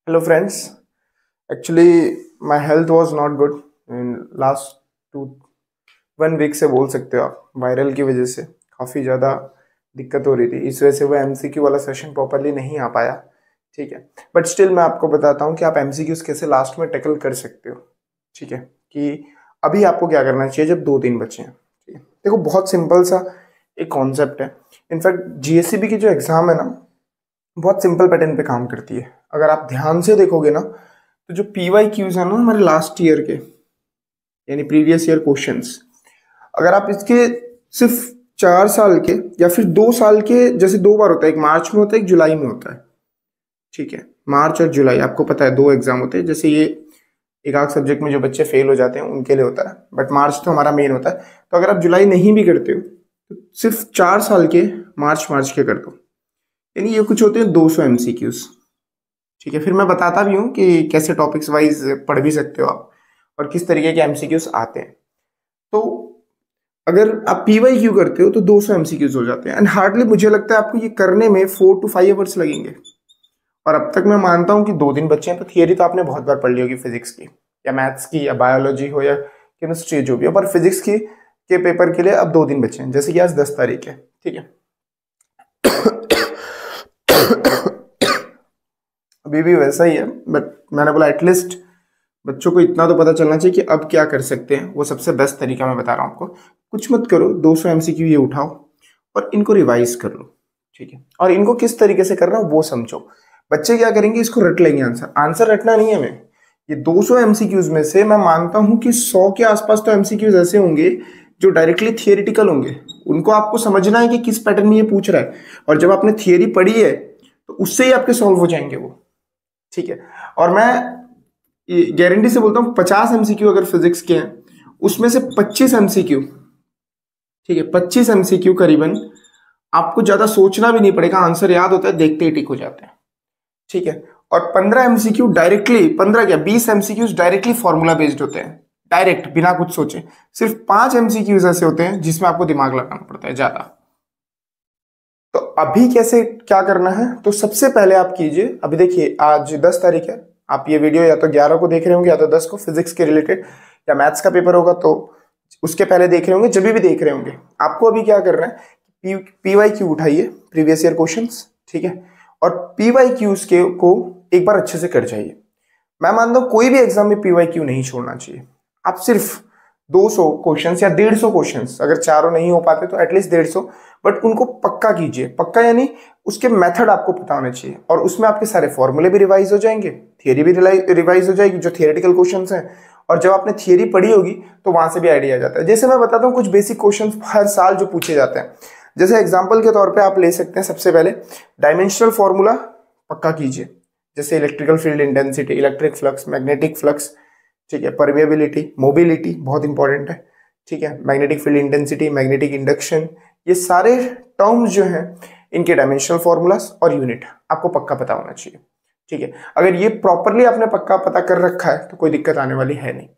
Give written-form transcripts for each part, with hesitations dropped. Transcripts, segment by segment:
Hello friends. Actually, my health was not good in last 1 week से बोल सकते हो आप। वायरल की वजह से काफ़ी ज़्यादा दिक्कत हो रही थी, इस वजह से वो एमसीक्यू वाला सेशन प्रॉपरली नहीं आ पाया। ठीक है, बट स्टिल मैं आपको बताता हूँ कि आप एमसीक्यूज कैसे लास्ट में टैकल कर सकते हो। ठीक है, कि अभी आपको क्या करना चाहिए जब 2 दिन बचे हैं। ठीक है, देखो बहुत सिंपल सा एक कॉन्सेप्ट है। इनफैक्ट जीएससीबी की जो एग्ज़ाम है ना, बहुत सिंपल पैटर्न पे काम करती है। अगर आप ध्यान से देखोगे ना, तो जो PYQs है ना हमारे लास्ट ईयर के, यानी प्रीवियस ईयर क्वेश्चंस, अगर आप इसके सिर्फ 4 साल के या फिर 2 साल के, जैसे 2 बार होता है, एक मार्च में होता है एक जुलाई में होता है। ठीक है, मार्च और जुलाई आपको पता है 2 एग्जाम होते हैं। जैसे ये एक आध सब्जेक्ट में जो बच्चे फेल हो जाते हैं उनके लिए होता है, बट मार्च तो हमारा मेन होता है। तो अगर आप जुलाई नहीं भी करते हो तो सिर्फ 4 साल के मार्च के कर दो, यानी ये कुछ होते हैं 200 MCQs। ठीक है, फिर मैं बताता भी हूँ कि कैसे टॉपिक्स वाइज पढ़ भी सकते हो आप और किस तरीके के MCQs आते हैं। तो अगर आप PYQ करते हो तो 200 MCQs हो जाते हैं, एंड हार्डली मुझे लगता है आपको ये करने में 4 to 5 आवर्स लगेंगे। और अब तक मैं मानता हूँ कि 2 दिन बच्चे हैं, तो थियरी तो आपने बहुत बार पढ़ ली होगी, फिजिक्स की या मैथ्स की या बायोलॉजी हो या केमिस्ट्री जो भी हो, पर फिजिक्स की के पेपर के लिए अब 2 दिन बचे हैं, जैसे कि आज 10 तारीख है। ठीक है, अभी भी वैसा ही है, बट मैंने बोला एटलीस्ट बच्चों को इतना तो पता चलना चाहिए कि अब क्या कर सकते हैं। वो सबसे बेस्ट तरीका मैं बता रहा हूँ आपको। कुछ मत करो, 200 MCQ ये उठाओ और इनको रिवाइज कर लो। ठीक है, और इनको किस तरीके से करना वो समझो। बच्चे क्या करेंगे, इसको रट लेंगे। आंसर रटना नहीं है हमें। ये 200 MCQs में से मैं मानता हूं कि 100 के आसपास तो MCQs ऐसे होंगे जो डायरेक्टली थियोरिटिकल होंगे। उनको आपको समझना है कि किस पैटर्न में ये पूछ रहा है, और जब आपने थियोरी पढ़ी है तो उससे ही आपके सॉल्व हो जाएंगे वो। ठीक है, और मैं गारंटी से बोलता हूँ 50 MCQ अगर फिजिक्स के हैं, उसमें से 25 MCQ, ठीक है 25 MCQ करीबन, आपको ज्यादा सोचना भी नहीं पड़ेगा, आंसर याद होता है, देखते ही टिक हो जाते हैं। ठीक है, और 15 MCQ डायरेक्टली, 15 क्या 20 MCQ डायरेक्टली फॉर्मूला बेस्ड होते हैं, डायरेक्ट बिना कुछ सोचे। सिर्फ 5 MCQ ऐसे होते हैं जिसमें आपको दिमाग लगाना पड़ता है ज्यादा। तो अभी कैसे क्या करना है, तो सबसे पहले आप कीजिए, अभी देखिए आज 10 तारीख है, आप ये वीडियो या तो 11 को देख रहे होंगे या तो 10 को, फिजिक्स के रिलेटेड या मैथ्स का पेपर होगा तो उसके पहले देख रहे होंगे, जब भी देख रहे होंगे। आपको अभी क्या करना है, PYQ उठाइए, प्रीवियस ईयर क्वेश्चंस। ठीक है, और PYQs के को एक बार अच्छे से कर जाइए। मैं मानता हूं कोई भी एग्जाम में PYQ नहीं छोड़ना चाहिए। आप सिर्फ 200 क्वेश्चंस या 150 क्वेश्चंस, अगर चारों नहीं हो पाते तो एटलीस्ट 150, बट उनको पक्का कीजिए। पक्का यानी उसके मेथड आपको पता होने चाहिए, और उसमें आपके सारे फॉर्मूले भी रिवाइज हो जाएंगे, थियरी भी रिवाइज हो जाएगी जो थियरिटिकल क्वेश्चंस हैं। और जब आपने थियरी पढ़ी होगी तो वहां से भी आइडिया आ जाता है। जैसे मैं बताता हूँ कुछ बेसिक क्वेश्चंस हर साल जो पूछे जाते हैं, जैसे एग्जाम्पल के तौर पर आप ले सकते हैं, सबसे पहले डायमेंशनल फॉर्मूला पक्का कीजिए, जैसे electrical field intensity, electric flux, magnetic flux, ठीक है, परमेबिलिटी, मोबिलिटी बहुत इंपॉर्टेंट है। ठीक है, magnetic field intensity, magnetic induction, ये सारे टर्म्स जो हैं इनके डायमेंशनल फॉर्मूलास और यूनिट आपको पक्का पता होना चाहिए। ठीक है, अगर ये प्रॉपरली आपने पक्का पता कर रखा है तो कोई दिक्कत आने वाली है नहीं।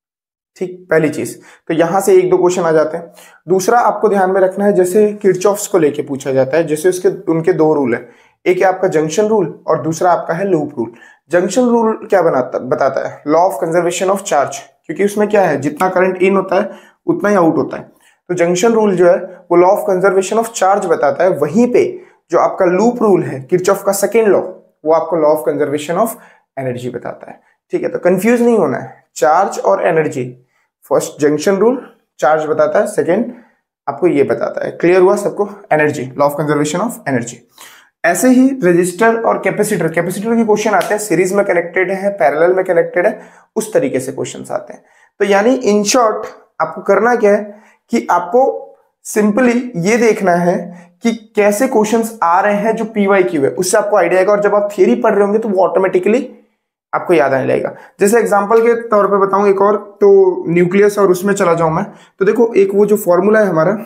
ठीक, पहली चीज तो यहां से 1-2 क्वेश्चन आ जाते हैं। दूसरा आपको ध्यान में रखना है, जैसे किरचॉफ्स को लेके पूछा जाता है, जैसे उसके उनके 2 रूल है, एक है आपका जंक्शन रूल और दूसरा आपका है लूप रूल। जंक्शन रूल क्या बताता है, law of conservation of charge, क्योंकि उसमें क्या है, जितना करंट इन होता है उतना ही आउट होता है। तो जंक्शन रूल जो है वो law of conservation of charge बताता है। वहीं पे जो आपका लूप रूल है, किरचॉफ का सेकेंड लॉ, वो आपको law of conservation of energy बताता है। ठीक है, तो कंफ्यूज नहीं होना है, चार्ज और energy. First junction rule charge बताता है, सेकेंड आपको ये बताता है। क्लियर हुआ सबको, energy, law of conservation of energy. ऐसे ही रजिस्टर और कैपेसिटर के क्वेश्चन आते हैं, सीरीज में कनेक्टेड है, पैरेलल में कनेक्टेड है, उस तरीके से क्वेश्चंस आते हैं। तो यानी इन शॉर्ट आपको करना क्या है कि आपको सिंपली ये देखना है कि कैसे क्वेश्चंस आ रहे हैं जो PYQ है, उससे आपको आइडिया आएगा। और जब आप थियरी पढ़ रहे होंगे तो वो ऑटोमेटिकली आपको याद आने लगेगा। जैसे एग्जांपल के तौर पे बताऊं एक और, तो न्यूक्लियस और उसमें चला जाऊं मैं, तो देखो एक वो जो फॉर्मूला है हमारा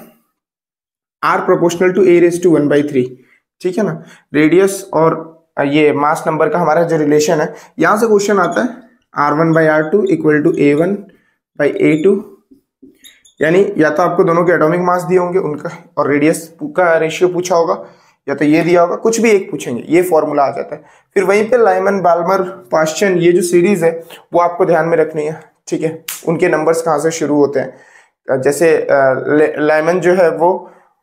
R प्रोपोर्शनल टू A⁻⁴, ठीक है ना, रेडियस और ये मास नंबर का हमारा जो रिलेशन है, यहां से क्वेश्चन आता है R1/R2 = A1/A2, यानी या तो आपको दोनों के एटॉमिक मास दिए होंगे उनका और रेडियस का रेशियो पूछा होगा, या तो ये दिया होगा, कुछ भी एक पूछेंगे, ये फॉर्मूला आ जाता है। फिर वहीं पे लाइमन, बाल्मर, पाश्चन, ये जो सीरीज है वो आपको ध्यान में रखनी है, ठीक है। उनके नंबर्स कहाँ से शुरू होते हैं, जैसे लाइमन जो है वो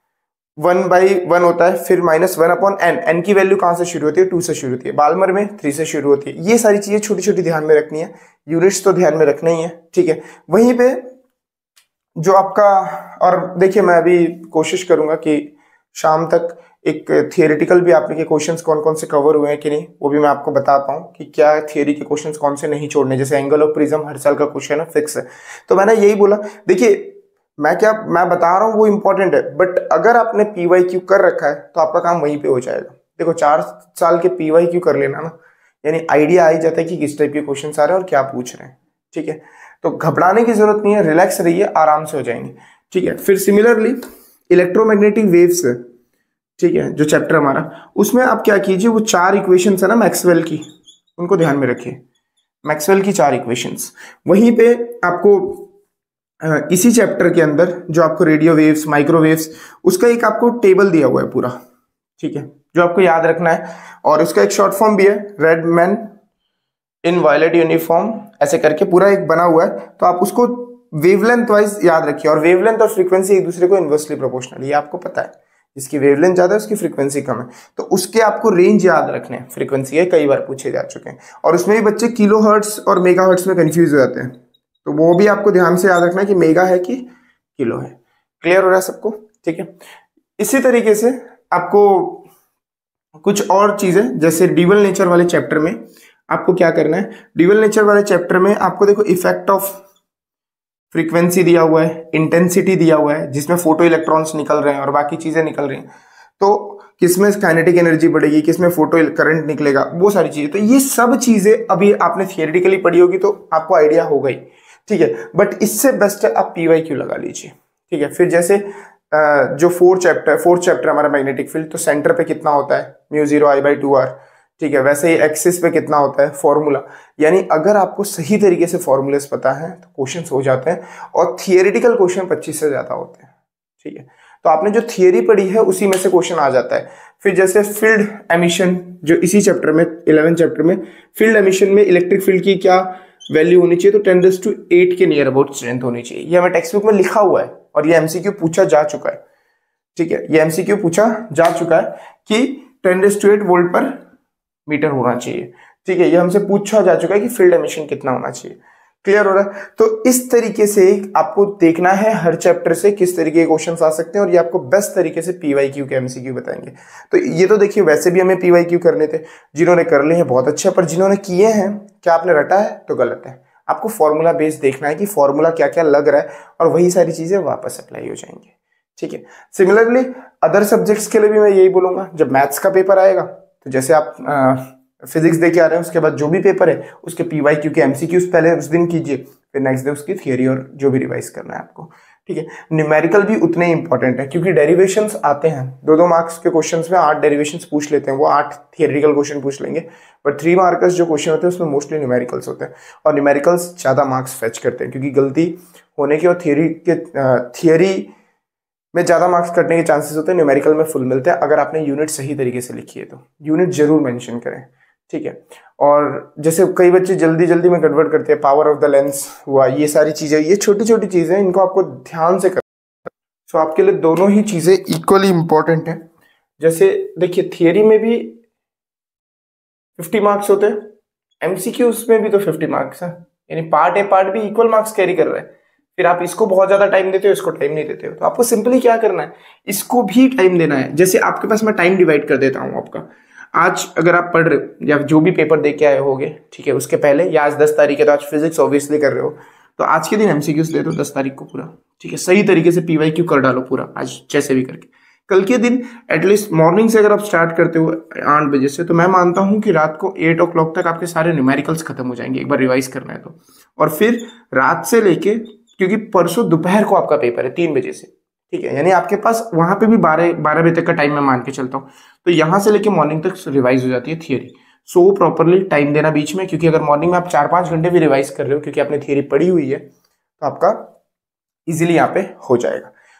1/1 होता है, फिर -1/n, n की वैल्यू कहाँ से शुरू होती है, 2 से शुरू होती है। बाल्मर में 3 से शुरू होती है। ये सारी चीजें छोटी छोटी ध्यान में रखनी है, यूनिट्स तो ध्यान में रखना ही है, ठीक है। वहीं पे जो आपका, और देखिए मैं अभी कोशिश करूंगा कि शाम तक एक थियोरेटिकल भी आपके क्वेश्चंस कौन कौन से कवर हुए हैं कि नहीं, वो भी मैं आपको बताता हूँ कि क्या थियोरी के क्वेश्चंस कौन से नहीं छोड़ने। जैसे एंगल ऑफ प्रिज्म हर साल का क्वेश्चन है, फिक्स है। तो मैंने यही बोला, देखिए मैं बता रहा हूँ वो इंपॉर्टेंट है, बट अगर आपने PYQ कर रखा है तो आपका काम वहीं पे हो जाएगा। देखो 4 साल के PYQ कर लेना ना, यानी आइडिया आ ही जाता है कि किस टाइप के क्वेश्चन आ रहे हैं और क्या पूछ रहे हैं, ठीक है। तो घबराने की जरूरत नहीं है, रिलैक्स रहिए, आराम से हो जाएंगे, ठीक है। फिर सिमिलरली इलेक्ट्रोमैग्नेटिक वेव्स है, ठीक है, जो चैप्टर हमारा, उसमें आप क्या कीजिए, वो 4 इक्वेशंस है ना मैक्सवेल की, उनको ध्यान में रखिए। मैक्सवेल की 4 इक्वेशंस, वहीं पे आपको इसी चैप्टर के अंदर जो आपको रेडियो वेव्स, माइक्रोवेव्स, उसका एक आपको टेबल दिया हुआ है पूरा, ठीक है, जो आपको याद रखना है। और उसका एक शॉर्ट फॉर्म भी है, red man in violet uniform, ऐसे करके पूरा एक बना हुआ है। तो आप उसको वेवलेंथ वाइज याद रखिए, और वेवलेंथ और फ्रीक्वेंसी एक दूसरे को इन्वर्सली प्रोपोर्शनल, ये आपको पता है। जिसकी वेवलेंथ ज्यादा है उसकी फ्रीक्वेंसी कम है, तो उसके आपको रेंज याद रखने हैं। फ्रीक्वेंसी है, कई बार पूछे जा चुके हैं, और उसमें भी बच्चे किलो हर्ट्स और मेगा हर्ट्स में कंफ्यूज हो जाते हैं, तो वो भी आपको ध्यान से याद रखना है कि मेगा है कि किलो है। क्लियर हो रहा है सबको, ठीक है। इसी तरीके से आपको कुछ और चीजें, जैसे ड्यूअल नेचर वाले चैप्टर में आपको क्या करना है, ड्यूअल नेचर वाले चैप्टर में आपको देखो इफेक्ट ऑफ फ्रीक्वेंसी दिया हुआ है, इंटेंसिटी दिया हुआ है जिसमें फोटो इलेक्ट्रॉन्स निकल रहे हैं और बाकी चीजें निकल रही हैं, तो किसमें काइनेटिक एनर्जी बढ़ेगी, किसमें फोटो करंट निकलेगा, वो सारी चीजें। तो ये सब चीजें अभी आपने थियोरेटिकली पढ़ी होगी तो आपको आइडिया होगा ही, ठीक है। बट इससे बेस्ट है आप PYQ लगा लीजिए, ठीक है। फिर जैसे जो फोर्थ चैप्टर हमारा मैग्नेटिक फील्ड, तो सेंटर पे कितना होता है, μ0I/2r, ठीक है। वैसे ही एक्सिस पे कितना होता है, फॉर्मूला। यानी अगर आपको सही तरीके से फॉर्मूलेस पता है तो क्वेश्चंस हो जाते हैं, और थियोरेटिकल क्वेश्चन 25 से ज्यादा होते हैं, ठीक है। तो आपने जो थियोरी पढ़ी है उसी में से क्वेश्चन आ जाता है। फिर जैसे फील्ड एमिशन, जो इसी चैप्टर में 11 चैप्टर में फील्ड एमिशन में इलेक्ट्रिक फील्ड की क्या वैल्यू होनी चाहिए, तो 10⁸ के नियर अबाउट स्ट्रेंथ होनी चाहिए। ये हमें टेक्स्ट बुक में लिखा हुआ है और ये MCQ पूछा जा चुका है, ठीक है। ये MCQ पूछा जा चुका है कि 10⁸ वोल्ट पर मीटर होना चाहिए, ठीक है। ये हमसे पूछा जा चुका है कि फील्ड एमिशन कितना होना चाहिए। क्लियर हो रहा है। तो इस तरीके से आपको देखना है हर चैप्टर से किस तरीके के क्वेश्चंस आ सकते हैं, और ये आपको बेस्ट तरीके से PYQ के MCQ बताएंगे। तो ये तो देखिए वैसे भी हमें PYQ करने थे, जिन्होंने कर लिए हैं बहुत अच्छा, पर जिन्होंने किए हैं, क्या आपने रटा है तो गलत है। आपको फॉर्मूला बेस देखना है कि फॉर्मूला क्या क्या लग रहा है, और वही सारी चीजें वापस अप्लाई हो जाएंगी, ठीक है। सिमिलरली अदर सब्जेक्ट्स के लिए भी मैं यही बोलूंगा, जब मैथ्स का पेपर आएगा तो जैसे आप फिजिक्स दे के आ रहे हैं, उसके बाद जो भी पेपर है उसके PYQ के MCQs पहले उस दिन कीजिए, फिर नेक्स्ट डे उसकी थियरी और जो भी रिवाइज करना है आपको, ठीक है। न्यूमेरिकल भी उतने ही इंपॉर्टेंट है, क्योंकि डेरिवेशंस आते हैं 2-2 मार्क्स के क्वेश्चंस में 8 डेरिवेशंस पूछ लेते हैं, वो 8 थियरिटिकल क्वेश्चन पूछ लेंगे, बट 3 मार्कर्स जो क्वेश्चन होते हैं उसमें मोस्टली न्यूमेरिकल्स होते हैं, और न्यूमेरिकल्स ज्यादा मार्क्स फेच करते हैं, क्योंकि गलती होने की और थियरी में ज्यादा मार्क्स कटने के चांसेस होते हैं, न्यूमेरिकल में फुल मिलते हैं अगर आपने यूनिट सही तरीके से लिखी है। तो यूनिट जरूर मेंशन करें, ठीक है। और जैसे कई बच्चे जल्दी जल्दी में कन्वर्ट करते हैं, पावर ऑफ द लेंस हुआ, ये सारी चीजें, ये छोटी छोटी चीजें, इनको आपको ध्यान से करना। सो आपके लिए दोनों ही चीजें इक्वली इंपॉर्टेंट है। जैसे देखिए थियरी में भी 50 मार्क्स होते हैं, MCQs में भी तो 50 मार्क्स है, यानी पार्ट ए पार्ट भी इक्वल मार्क्स कैरी कर रहे हैं। फिर आप इसको बहुत ज्यादा टाइम देते हो, इसको टाइम नहीं देते हो, तो आपको सिंपली क्या करना है, इसको भी टाइम देना है। जैसे आपके पास मैं टाइम डिवाइड कर देता हूं आपका, आज अगर आप पढ़ रहे हो या जो भी पेपर दे के आए होगे, ठीक है, उसके पहले, या आज 10 तारीख है तो आज फिजिक्स ऑब्वियसली कर रहे हो, तो आज के दिन MCQs दे दो 10 तारीख को पूरा, ठीक है। सही तरीके से PYQ कर डालो पूरा आज जैसे भी करके। कल के दिन एटलीस्ट मॉर्निंग से अगर आप स्टार्ट करते हो 8 बजे से, तो मैं मानता हूं कि रात को 8 o'clock तक आपके सारे न्यूमेरिकल्स खत्म हो जाएंगे, एक बार रिवाइज करना है तो। और फिर रात से लेके, क्योंकि परसों दोपहर को आपका पेपर है 3 बजे से, ठीक है, यानी आपके पास वहां पे भी 12 बजे तक का टाइम मैं मान के चलता हूँ, तो यहां से लेके मॉर्निंग तक रिवाइज हो जाती है थियरी। सो प्रॉपरली टाइम देना बीच में, क्योंकि अगर मॉर्निंग में आप 4-5 घंटे भी रिवाइज कर रहे हो क्योंकि आपने थियरी पढ़ी हुई है, तो आपका इजीली यहाँ पे हो जाएगा।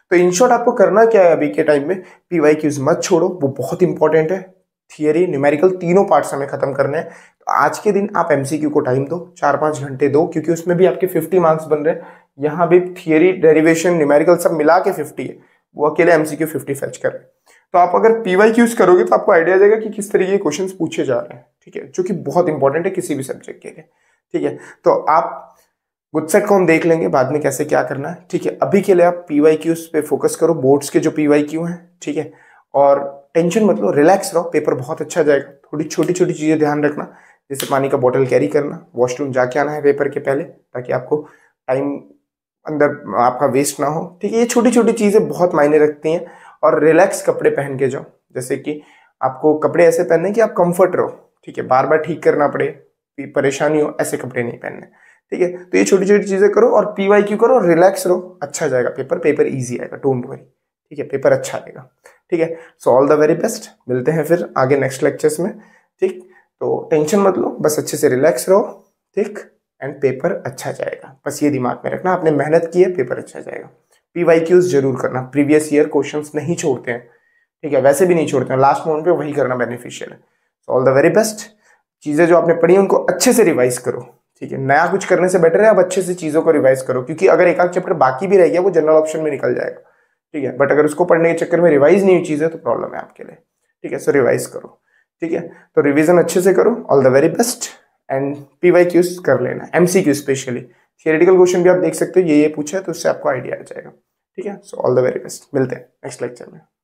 तो इन शॉर्ट आपको करना क्या है अभी के टाइम में, पीवाईक्यूज मत छोड़ो, वो बहुत इंपॉर्टेंट है। थियरी न्यूमेरिकल तीनों पार्ट्स हमें खत्म करने हैं। तो आज के दिन आप एमसीक्यू को टाइम दो, 4-5 घंटे दो, क्योंकि उसमें भी आपके 50 मार्क्स बन रहे हैं। यहाँ भी थियरी, डेरिवेशन, न्यूमेरिकल सब मिला के 50 है, वो अकेले एमसीक्यू 50 फेच कर रहे हैं। तो आप अगर पीवाईक्यूज करोगे तो आपको आइडिया जाएगा कि किस तरीके के क्वेश्चंस पूछे जा रहे हैं, ठीक है, जो कि बहुत इंपॉर्टेंट है किसी भी सब्जेक्ट के लिए, ठीक है। तो आप गुडसेट को हम देख लेंगे बाद में कैसे क्या करना है, ठीक है। अभी के लिए आप पीवाईक्यूज पे फोकस करो, बोर्ड्स के जो पीवाईक्यू हैं, ठीक है। और टेंशन मत लो, रिलैक्स रहो, पेपर बहुत अच्छा जाएगा। थोड़ी छोटी छोटी चीजें ध्यान रखना, जैसे पानी का बोतल कैरी करना, वॉशरूम जाके आना है पेपर के पहले, ताकि आपको टाइम अंदर आपका वेस्ट ना हो, ठीक है। ये छोटी छोटी चीजें बहुत मायने रखती हैं। और रिलैक्स कपड़े पहन के जाओ, जैसे कि आपको कपड़े ऐसे पहनने कि आप कंफर्ट रहो, ठीक है, बार बार ठीक करना पड़े, परेशानी हो, ऐसे कपड़े नहीं पहनने, ठीक है। तो ये छोटी छोटी चीजें करो और पीवाईक्यू करो और रिलैक्स रहो, अच्छा जाएगा पेपर, पेपर इजी आएगा, डोंट वरी, ठीक है, पेपर अच्छा आएगा, ठीक है। So all the very best, मिलते हैं फिर आगे नेक्स्ट लेक्चर्स में, ठीक। तो टेंशन मत लो, बस अच्छे से रिलैक्स रहो, ठीक, एंड पेपर अच्छा जाएगा। बस ये दिमाग में रखना, आपने मेहनत की है, पेपर अच्छा जाएगा। पीवाईक्यूज जरूर करना, प्रीवियस ईयर क्वेश्चंस नहीं छोड़ते हैं, ठीक है, वैसे भी नहीं छोड़ते हैं, लास्ट मोमेंट पे वही करना बेनिफिशियल है। So all the very best, चीजें जो आपने पढ़ी उनको अच्छे से रिवाइज करो, ठीक है। नया कुछ करने से बेटर है आप अच्छे से चीजों को रिवाइज करो, क्योंकि अगर एक आध चैप्टर बाकी भी रह गया वो जनरल ऑप्शन में निकल जाएगा, ठीक है। बट अगर उसको पढ़ने के चक्कर में रिवाइज नहीं हुई चीजें तो प्रॉब्लम है आपके लिए, ठीक है। सो रिवाइज करो, ठीक है। तो रिवीजन अच्छे से करो, all the very best, and PYQs कर लेना, एमसीक्यू स्पेशली, थियरेटिकल क्वेश्चन भी आप देख सकते हो, ये पूछा है तो उससे आपको आइडिया आ जाएगा, ठीक है। So all the very best, मिलते हैं नेक्स्ट लेक्चर में।